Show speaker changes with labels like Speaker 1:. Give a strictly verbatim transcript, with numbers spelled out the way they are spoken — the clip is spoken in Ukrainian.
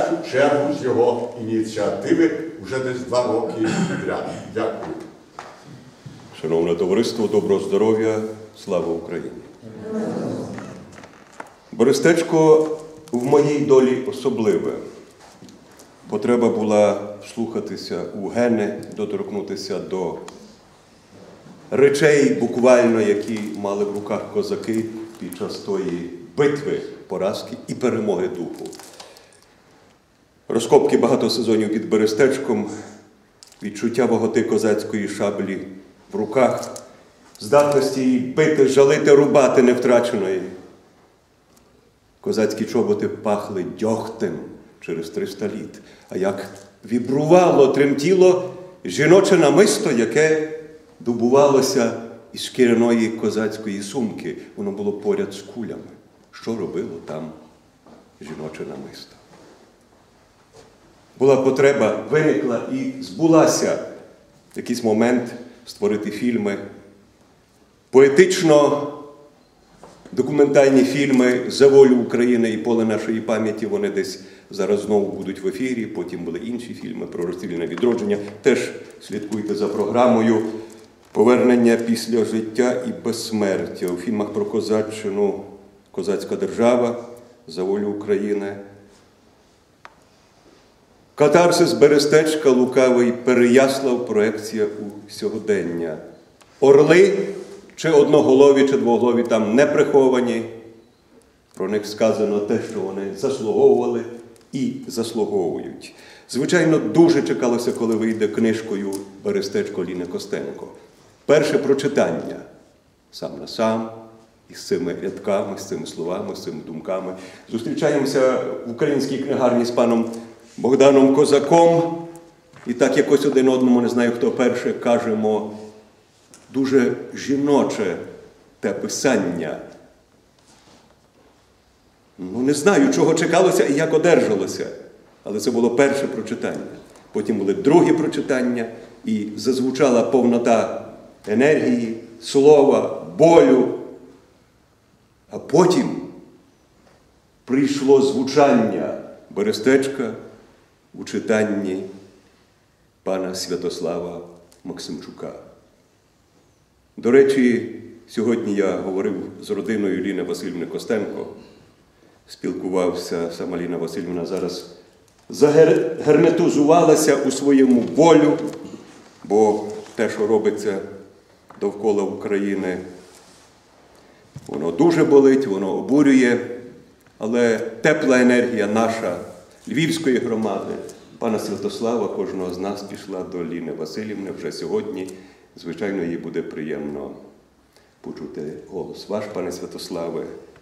Speaker 1: першу чергу з його ініціативи вже десь два роки підряд. Дякую.
Speaker 2: Шановне товариство, доброго здоров'я, слава Україні! Берестечко в моїй долі особливе. Потреба була вслухатися у гени, доторкнутися до речей, буквально, які мали в руках козаки під час тої битви, поразки і перемоги духу. Розкопки багато сезонів під Берестечком, відчуття ваготи козацької шаблі в руках, здатності її бити, жалити, рубати не втраченої. Козацькі чоботи пахли дьогтем через триста літ. А як вібрувало, тремтіло жіноче намисто, яке добувалося із шкіряної козацької сумки. Воно було поряд з кулями. Що робило там жіноче намисто? Була потреба, виникла і збулася в якийсь момент створити фільми, поетично документальні фільми «За волю України» і «Поле нашої пам'яті», вони десь зараз знову будуть в ефірі, потім були інші фільми про розстріляне відродження. Теж слідкуйте за програмою «Повернення після життя і безсмертя». У фільмах про козаччину «Козацька держава», «За волю України». Катарсис Берестечка, лукавий Переяслав, проекція у сьогодення. Орли, чи одноголові, чи двоголові, там не приховані. Про них сказано те, що вони заслуговували і заслуговують. Звичайно, дуже чекалося, коли вийде книжкою Берестечко Ліни Костенко. Перше прочитання сам на сам, із цими рядками, з цими словами, з цими думками. Зустрічаємося в українській книгарні з паном Богданом Козаком. І так якось один одному, не знаю хто перше, кажемо, дуже жіноче те писання. Ну, не знаю, чого чекалося і як одержалося. Але це було перше прочитання. Потім були другі прочитання, і зазвучала повнота енергії, слова, болю. А потім прийшло звучання Берестечка у читанні пана Святослава Максимчука. До речі, сьогодні я говорив з родиною Ліни Василівни Костенко, спілкувався, сама Ліна Василівна зараз загерметизувалася у своєму болю, бо те, що робиться довкола України, воно дуже болить, воно обурює, але тепла енергія наша, Львівської громади, пана Святослава, кожного з нас пішла до Ліни Василівни вже сьогодні. Звичайно, їй буде приємно почути голос ваш, пане Святославе,